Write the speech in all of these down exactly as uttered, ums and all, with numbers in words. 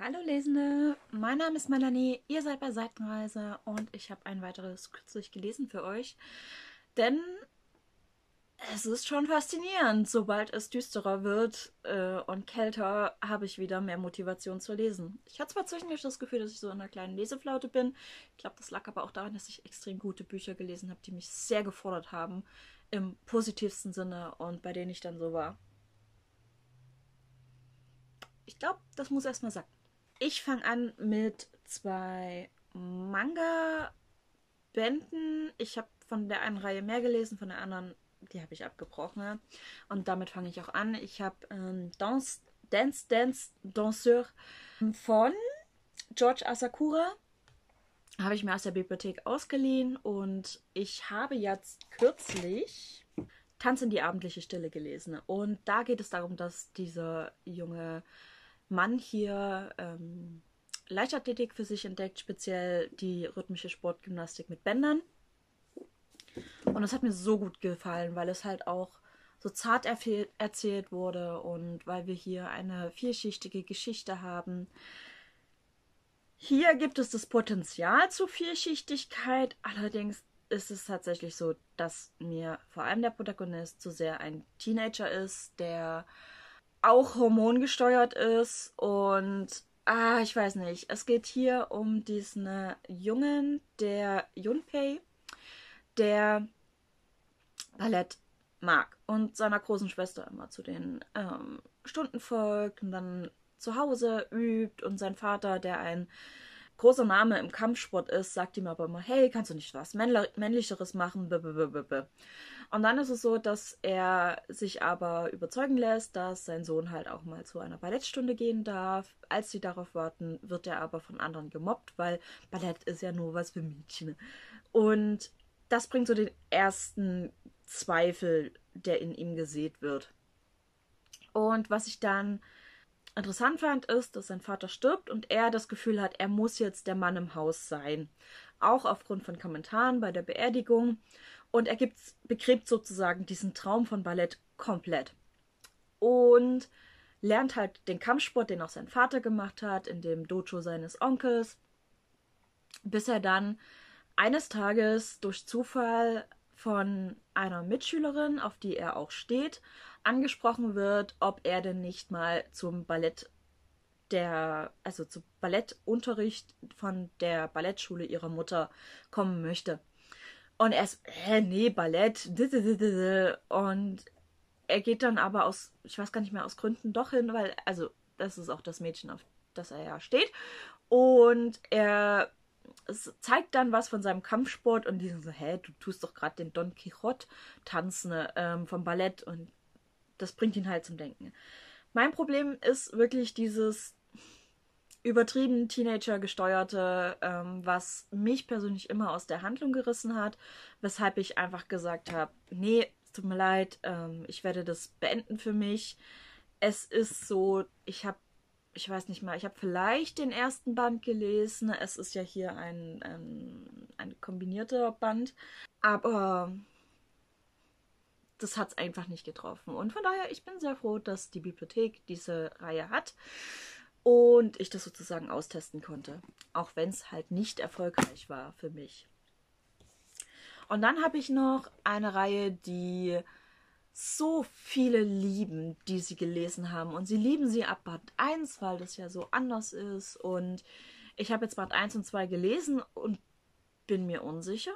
Hallo Lesende, mein Name ist Melanie, ihr seid bei Seitenreise und ich habe ein weiteres kürzlich gelesen für euch, denn es ist schon faszinierend, sobald es düsterer wird äh, und kälter, habe ich wieder mehr Motivation zu lesen. Ich hatte zwar zwischendurch das Gefühl, dass ich so in einer kleinen Leseflaute bin, ich glaube, das lag aber auch daran, dass ich extrem gute Bücher gelesen habe, die mich sehr gefordert haben, im positivsten Sinne und bei denen ich dann so war. Ich glaube, das muss erstmal sagen. Ich fange an mit zwei Manga-Bänden. Ich habe von der einen Reihe mehr gelesen, von der anderen, die habe ich abgebrochen. Und damit fange ich auch an. Ich habe ähm, Dance, Dance, Dance, Danseur von George Asakura. Habe ich mir aus der Bibliothek ausgeliehen. Und ich habe jetzt kürzlich Tanz in die abendliche Stille gelesen. Und da geht es darum, dass dieser junge Mann hier ähm, Leichtathletik für sich entdeckt, speziell die rhythmische Sportgymnastik mit Bändern. Und das hat mir so gut gefallen, weil es halt auch so zart erzählt wurde und weil wir hier eine vielschichtige Geschichte haben. Hier gibt es das Potenzial zur Vielschichtigkeit, allerdings ist es tatsächlich so, dass mir vor allem der Protagonist zu sehr ein Teenager ist, der auch hormongesteuert ist und ah, ich weiß nicht. Es geht hier um diesen Jungen, der Junpei, der Ballett mag und seiner großen Schwester immer zu den ähm, Stunden folgt und dann zu Hause übt und sein Vater, der ein großer Name im Kampfsport ist, sagt ihm aber immer, hey, kannst du nicht was Männlicheres machen? Und dann ist es so, dass er sich aber überzeugen lässt, dass sein Sohn halt auch mal zu einer Ballettstunde gehen darf. Als sie darauf warten, wird er aber von anderen gemobbt, weil Ballett ist ja nur was für Mädchen. Und das bringt so den ersten Zweifel, der in ihm gesät wird. Und was ich dann interessant fand, ist, dass sein Vater stirbt und er das Gefühl hat, er muss jetzt der Mann im Haus sein. Auch aufgrund von Kommentaren bei der Beerdigung. Und er gibt, begräbt sozusagen diesen Traum von Ballett komplett. Und lernt halt den Kampfsport, den auch sein Vater gemacht hat, in dem Dojo seines Onkels. Bis er dann eines Tages durch Zufall von einer Mitschülerin, auf die er auch steht, angesprochen wird, ob er denn nicht mal zum Ballett der, also zum Ballettunterricht von der Ballettschule ihrer Mutter kommen möchte. Und er ist, hä, nee, Ballett. Und er geht dann aber aus, ich weiß gar nicht mehr, aus Gründen doch hin, weil, also, das ist auch das Mädchen, auf das er ja steht. Und er zeigt dann was von seinem Kampfsport und die sind so, hä, du tust doch gerade den Don Quixote tanzen ähm, vom Ballett und das bringt ihn halt zum Denken. Mein Problem ist wirklich dieses übertrieben Teenager gesteuerte, ähm, was mich persönlich immer aus der Handlung gerissen hat, weshalb ich einfach gesagt habe, nee, es tut mir leid, ähm, ich werde das beenden für mich. Es ist so, ich habe, ich weiß nicht mal, ich habe vielleicht den ersten Band gelesen, es ist ja hier ein, ein, ein kombinierter Band, aber das hat es einfach nicht getroffen. Und von daher, ich bin sehr froh, dass die Bibliothek diese Reihe hat und ich das sozusagen austesten konnte. Auch wenn es halt nicht erfolgreich war für mich. Und dann habe ich noch eine Reihe, die so viele lieben, die sie gelesen haben. Und sie lieben sie ab Band eins, weil das ja so anders ist. Und ich habe jetzt Band eins und zwei gelesen und bin mir unsicher.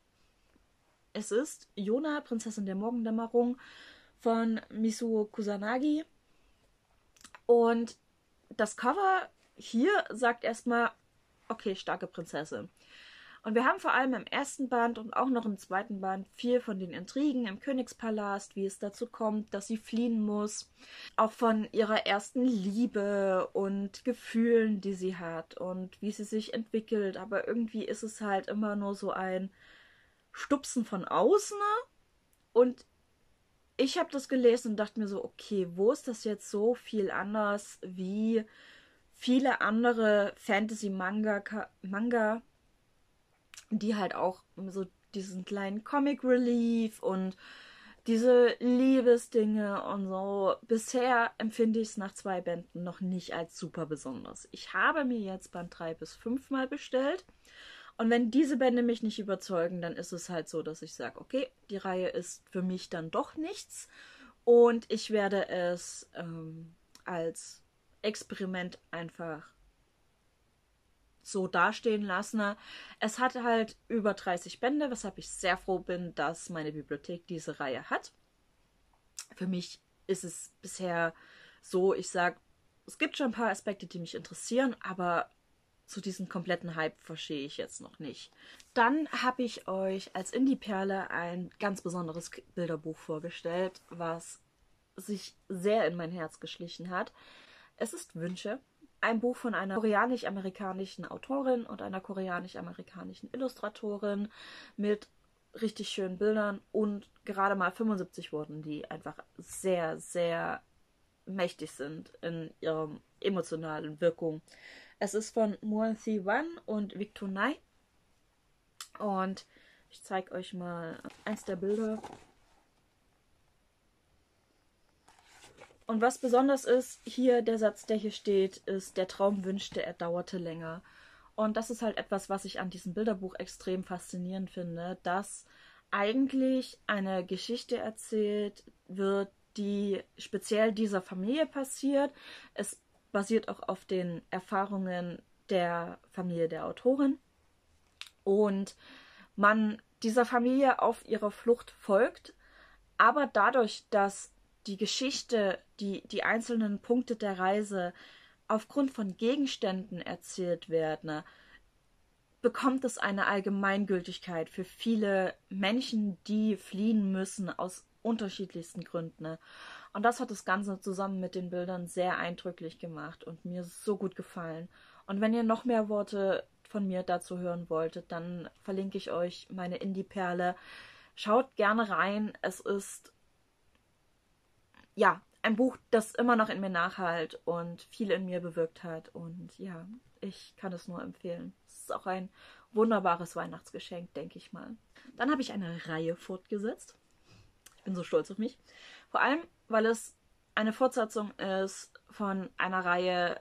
Es ist Yona, Prinzessin der Morgendämmerung von Misuo Kusanagi. Und das Cover hier sagt erstmal, okay, starke Prinzessin. Und wir haben vor allem im ersten Band und auch noch im zweiten Band viel von den Intrigen im Königspalast, wie es dazu kommt, dass sie fliehen muss. Auch von ihrer ersten Liebe und Gefühlen, die sie hat und wie sie sich entwickelt. Aber irgendwie ist es halt immer nur so ein Stupsen von außen. Und ich habe das gelesen und dachte mir so, okay, wo ist das jetzt so viel anders wie viele andere Fantasy-Manga, Manga, die halt auch so diesen kleinen Comic Relief und diese Liebesdinge und so. Bisher empfinde ich es nach zwei Bänden noch nicht als super besonders. Ich habe mir jetzt Band drei bis fünf mal bestellt. Und wenn diese Bände mich nicht überzeugen, dann ist es halt so, dass ich sage, okay, die Reihe ist für mich dann doch nichts. Und ich werde es ähm, als Experiment einfach so dastehen lassen. Es hat halt über dreißig Bände, weshalb ich sehr froh bin, dass meine Bibliothek diese Reihe hat. Für mich ist es bisher so, ich sage, es gibt schon ein paar Aspekte, die mich interessieren, aber so diesen kompletten Hype verstehe ich jetzt noch nicht. Dann habe ich euch als Indie-Perle ein ganz besonderes Bilderbuch vorgestellt, was sich sehr in mein Herz geschlichen hat. Es ist Wünsche. Ein Buch von einer koreanisch-amerikanischen Autorin und einer koreanisch-amerikanischen Illustratorin mit richtig schönen Bildern und gerade mal fünfundsiebzig Worten, die einfach sehr, sehr mächtig sind in ihrer emotionalen Wirkung. Es ist von Moon Si-wan und Victor Nai und ich zeige euch mal eins der Bilder. Und was besonders ist, hier der Satz, der hier steht, ist, der Traum wünschte, er dauerte länger. Und das ist halt etwas, was ich an diesem Bilderbuch extrem faszinierend finde, dass eigentlich eine Geschichte erzählt wird, die speziell dieser Familie passiert. Es basiert auch auf den Erfahrungen der Familie der Autorin. Und man dieser Familie auf ihrer Flucht folgt, aber dadurch, dass die Geschichte, die, die einzelnen Punkte der Reise aufgrund von Gegenständen erzählt werden, bekommt es eine Allgemeingültigkeit für viele Menschen, die fliehen müssen aus unterschiedlichsten Gründen. Und das hat das Ganze zusammen mit den Bildern sehr eindrücklich gemacht und mir so gut gefallen. Und wenn ihr noch mehr Worte von mir dazu hören wolltet, dann verlinke ich euch meine Indie-Perle. Schaut gerne rein. Es ist ja, ein Buch, das immer noch in mir nachhalt und viel in mir bewirkt hat. Und ja, ich kann es nur empfehlen. Es ist auch ein wunderbares Weihnachtsgeschenk, denke ich mal. Dann habe ich eine Reihe fortgesetzt. Ich bin so stolz auf mich. Vor allem, weil es eine Fortsetzung ist von einer Reihe,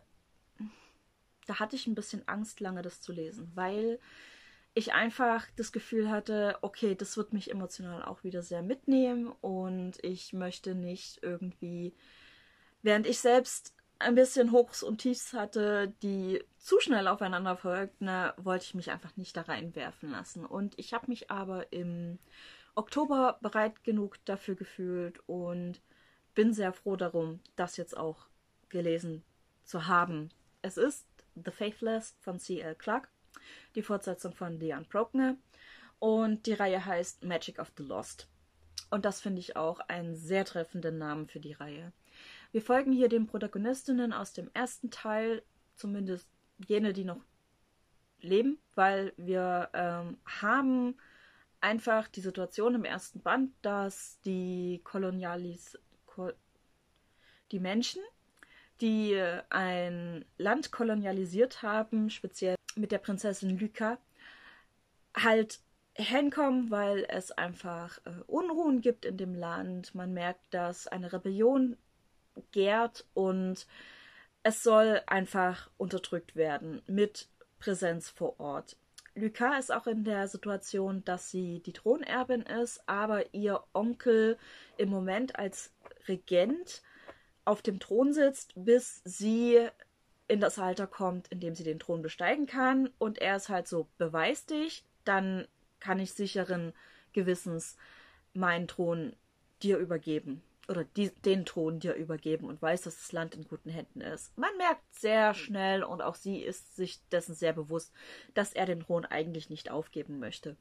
da hatte ich ein bisschen Angst, lange das zu lesen, weil ich einfach das Gefühl hatte, okay, das wird mich emotional auch wieder sehr mitnehmen und ich möchte nicht irgendwie, während ich selbst ein bisschen Hochs und Tiefs hatte, die zu schnell aufeinander folgten, wollte ich mich einfach nicht da reinwerfen lassen. Und ich habe mich aber im Oktober bereit genug dafür gefühlt und bin sehr froh darum, das jetzt auch gelesen zu haben. Es ist The Faithless von C L Clarke, die Fortsetzung von The Unbroken, und die Reihe heißt Magic of the Lost. Und das finde ich auch einen sehr treffenden Namen für die Reihe. Wir folgen hier den Protagonistinnen aus dem ersten Teil, zumindest jene, die noch leben, weil wir ähm, haben einfach die Situation im ersten Band, dass die Kolonialis, Ko die Menschen, die ein Land kolonialisiert haben, speziell mit der Prinzessin Lyka, halt hinkommen, weil es einfach äh, Unruhen gibt in dem Land. Man merkt, dass eine Rebellion gärt und es soll einfach unterdrückt werden mit Präsenz vor Ort. Lyka ist auch in der Situation, dass sie die Thronerbin ist, aber ihr Onkel im Moment als Regent auf dem Thron sitzt, bis sie in das Alter kommt, in dem sie den Thron besteigen kann. Und er ist halt so, beweis dich, dann kann ich sicheren Gewissens meinen Thron dir übergeben. Oder die, den Thron dir übergeben und weiß, dass das Land in guten Händen ist. Man merkt sehr schnell, und auch sie ist sich dessen sehr bewusst, dass er den Thron eigentlich nicht aufgeben möchte.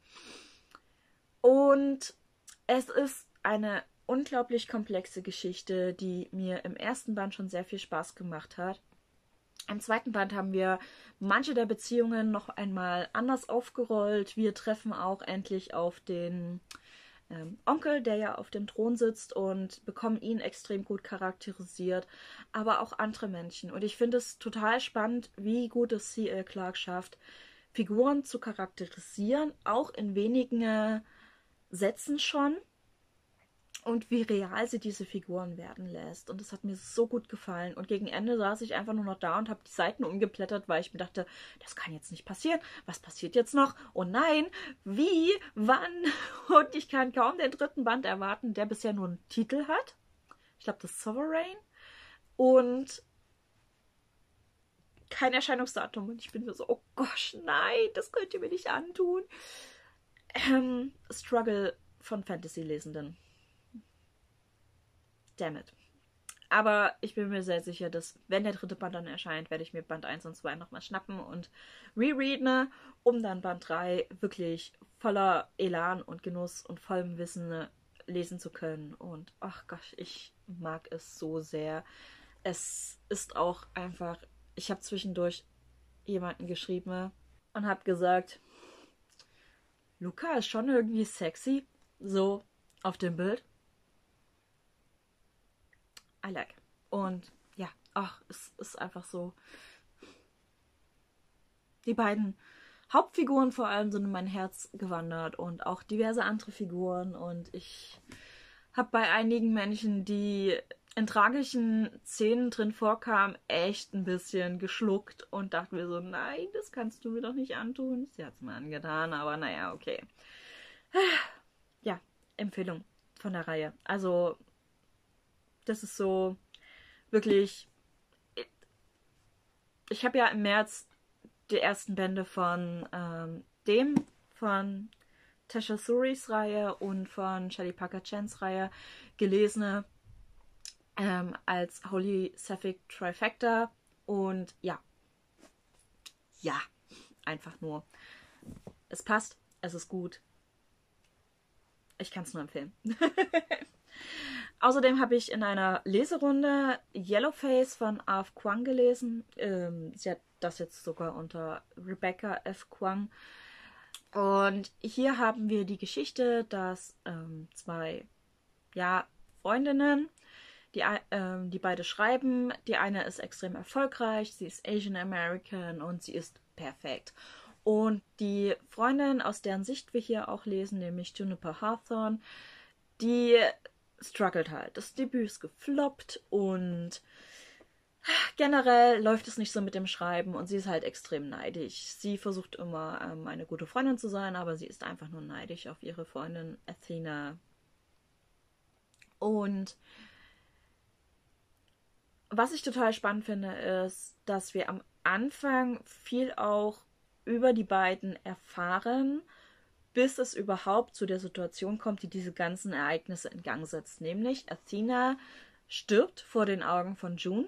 Und es ist eine unglaublich komplexe Geschichte, die mir im ersten Band schon sehr viel Spaß gemacht hat. Im zweiten Band haben wir manche der Beziehungen noch einmal anders aufgerollt. Wir treffen auch endlich auf den ähm, Onkel, der ja auf dem Thron sitzt, und bekommen ihn extrem gut charakterisiert, aber auch andere Menschen. Und ich finde es total spannend, wie gut es C L Clarke schafft, Figuren zu charakterisieren, auch in wenigen äh, Sätzen schon. und wie real sie diese Figuren werden lässt. Und das hat mir so gut gefallen. Und gegen Ende saß ich einfach nur noch da und habe die Seiten umgeblättert, weil ich mir dachte, das kann jetzt nicht passieren. Was passiert jetzt noch? Oh nein, wie, wann? Und ich kann kaum den dritten Band erwarten, der bisher nur einen Titel hat. Ich glaube, das ist Sovereign. Und kein Erscheinungsdatum. Und ich bin mir so, oh gosh, nein, das könnt ihr mir nicht antun. Ähm, Struggle von Fantasy-Lesenden. Damn it. Aber ich bin mir sehr sicher, dass, wenn der dritte Band dann erscheint, werde ich mir Band eins und zwei nochmal schnappen und rereaden, um dann Band drei wirklich voller Elan und Genuss und vollem Wissen lesen zu können. Und ach Gott, ich mag es so sehr. Es ist auch einfach, ich habe zwischendurch jemanden geschrieben und habe gesagt, Luca ist schon irgendwie sexy, so auf dem Bild. I like. Und ja, ach, es ist einfach so. Die beiden Hauptfiguren vor allem sind in mein Herz gewandert und auch diverse andere Figuren. Und ich habe bei einigen Menschen, die in tragischen Szenen drin vorkamen, echt ein bisschen geschluckt und dachte mir so, nein, das kannst du mir doch nicht antun. Sie hat es mir angetan, aber naja, okay. Ja, Empfehlung von der Reihe. Also das ist so wirklich. Ich habe ja im März die ersten Bände von ähm, dem, von Tasha Suris Reihe und von Shelley Parker Chans Reihe gelesen ähm, als Holy Sapphic Trifecta. Und ja, ja, einfach nur. Es passt, es ist gut. Ich kann es nur empfehlen. Außerdem habe ich in einer Leserunde Yellowface von Arv Kwang gelesen. Ähm, sie hat das jetzt sogar unter Rebecca F. Kwang. Und hier haben wir die Geschichte, dass ähm, zwei ja, Freundinnen, die, ähm, die beide schreiben. Die eine ist extrem erfolgreich, sie ist Asian American und sie ist perfekt. Und die Freundin, aus deren Sicht wir hier auch lesen, nämlich Juniper Hawthorne, die struggelt halt. Das Debüt ist gefloppt und generell läuft es nicht so mit dem Schreiben und sie ist halt extrem neidisch. Sie versucht immer, ähm, eine gute Freundin zu sein, aber sie ist einfach nur neidisch auf ihre Freundin Athena. Und was ich total spannend finde, ist, dass wir am Anfang viel auch über die beiden erfahren, bis es überhaupt zu der Situation kommt, die diese ganzen Ereignisse in Gang setzt. Nämlich Athena stirbt vor den Augen von June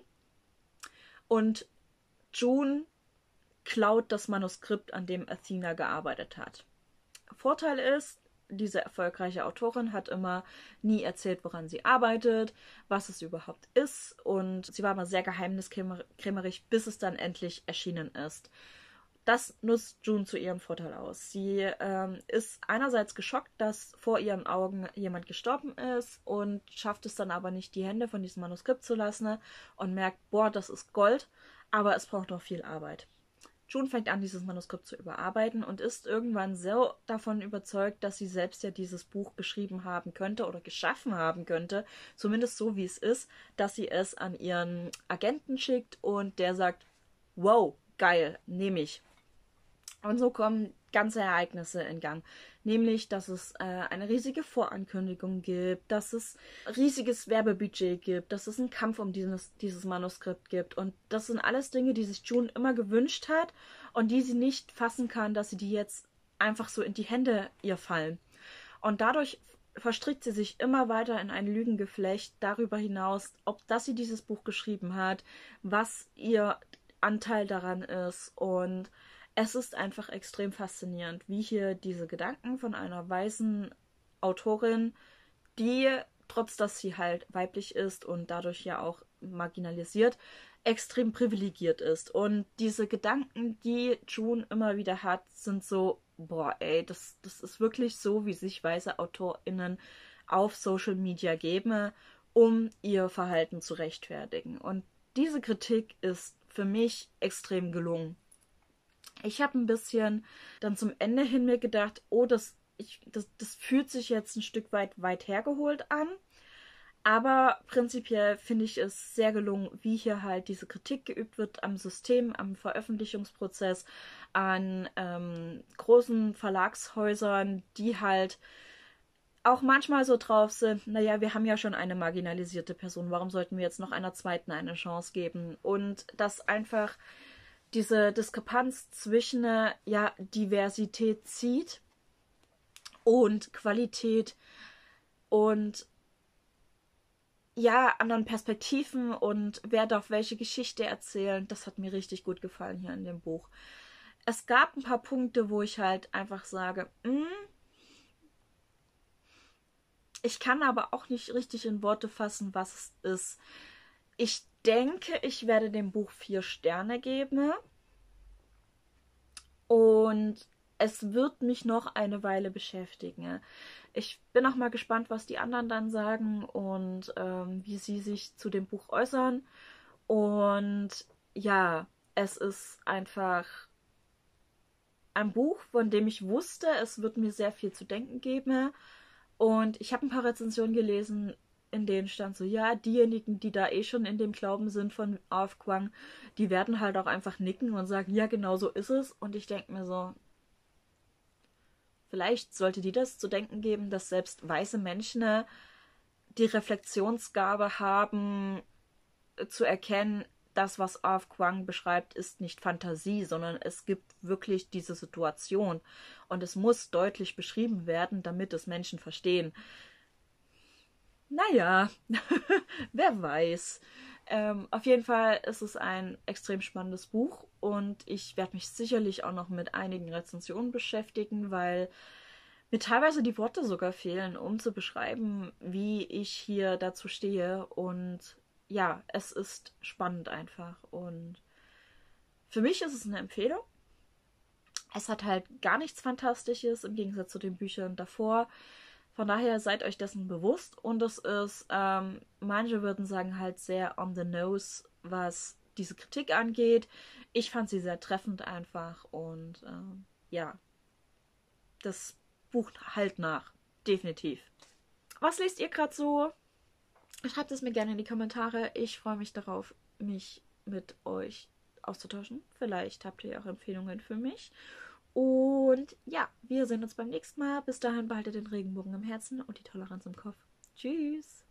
und June klaut das Manuskript, an dem Athena gearbeitet hat. Vorteil ist, diese erfolgreiche Autorin hat immer nie erzählt, woran sie arbeitet, was es überhaupt ist, und sie war immer sehr geheimniskrämerig, bis es dann endlich erschienen ist. Das nutzt June zu ihrem Vorteil aus. Sie ähm, ist einerseits geschockt, dass vor ihren Augen jemand gestorben ist und schafft es dann aber nicht, die Hände von diesem Manuskript zu lassen und merkt, boah, das ist Gold, aber es braucht noch viel Arbeit. June fängt an, dieses Manuskript zu überarbeiten und ist irgendwann so davon überzeugt, dass sie selbst ja dieses Buch geschrieben haben könnte oder geschaffen haben könnte, zumindest so wie es ist, dass sie es an ihren Agenten schickt und der sagt, wow, geil, nehme ich. Und so kommen ganze Ereignisse in Gang. Nämlich, dass es äh, eine riesige Vorankündigung gibt, dass es riesiges Werbebudget gibt, dass es einen Kampf um dieses, dieses Manuskript gibt. Und das sind alles Dinge, die sich June immer gewünscht hat und die sie nicht fassen kann, dass sie die jetzt einfach so in die Hände ihr fallen. Und dadurch verstrickt sie sich immer weiter in ein Lügengeflecht darüber hinaus, ob dass sie dieses Buch geschrieben hat, was ihr Anteil daran ist. Und es ist einfach extrem faszinierend, wie hier diese Gedanken von einer weißen Autorin, die, trotz dass sie halt weiblich ist und dadurch ja auch marginalisiert, extrem privilegiert ist. Und diese Gedanken, die June immer wieder hat, sind so, boah, ey, das, das ist wirklich so, wie sich weiße AutorInnen auf Social Media geben, um ihr Verhalten zu rechtfertigen. Und diese Kritik ist für mich extrem gelungen. Ich habe ein bisschen dann zum Ende hin mir gedacht, oh, das, ich, das, das fühlt sich jetzt ein Stück weit weit hergeholt an. Aber prinzipiell finde ich es sehr gelungen, wie hier halt diese Kritik geübt wird am System, am Veröffentlichungsprozess, an ähm, großen Verlagshäusern, die halt auch manchmal so drauf sind, naja, wir haben ja schon eine marginalisierte Person, warum sollten wir jetzt noch einer zweiten eine Chance geben? Und dass einfach diese Diskrepanz zwischen äh, ja, Diversität zieht und Qualität und ja, anderen Perspektiven und wer darf welche Geschichte erzählen, das hat mir richtig gut gefallen hier in dem Buch. Es gab ein paar Punkte, wo ich halt einfach sage, mm, ich kann aber auch nicht richtig in Worte fassen, was es ist. Ich denke, ich werde dem Buch vier Sterne geben. Und es wird mich noch eine Weile beschäftigen. Ich bin auch mal gespannt, was die anderen dann sagen und ähm, wie sie sich zu dem Buch äußern. Und ja, es ist einfach ein Buch, von dem ich wusste, es wird mir sehr viel zu denken geben. Und ich habe ein paar Rezensionen gelesen, in denen stand so, ja, diejenigen, die da eh schon in dem Glauben sind von Auf Kwang, die werden halt auch einfach nicken und sagen, ja, genau so ist es. Und ich denke mir so, vielleicht sollte die das zu denken geben, dass selbst weiße Menschen die Reflexionsgabe haben, zu erkennen, das, was Auf Kwang beschreibt, ist nicht Fantasie, sondern es gibt wirklich diese Situation. Und es muss deutlich beschrieben werden, damit es Menschen verstehen. Naja, wer weiß. Ähm, auf jeden Fall ist es ein extrem spannendes Buch und ich werde mich sicherlich auch noch mit einigen Rezensionen beschäftigen, weil mir teilweise die Worte sogar fehlen, um zu beschreiben, wie ich hier dazu stehe. Und ja, es ist spannend einfach. Und für mich ist es eine Empfehlung. Es hat halt gar nichts Fantastisches im Gegensatz zu den Büchern davor. Von daher seid euch dessen bewusst. Und es ist, ähm, manche würden sagen, halt sehr on the nose, was diese Kritik angeht. Ich fand sie sehr treffend einfach. Und ähm, ja, das Buch halt nach. Definitiv. Was lest ihr gerade so? Schreibt es mir gerne in die Kommentare. Ich freue mich darauf, mich mit euch auszutauschen. Vielleicht habt ihr auch Empfehlungen für mich. Und ja, wir sehen uns beim nächsten Mal. Bis dahin behaltet den Regenbogen im Herzen und die Toleranz im Kopf. Tschüss.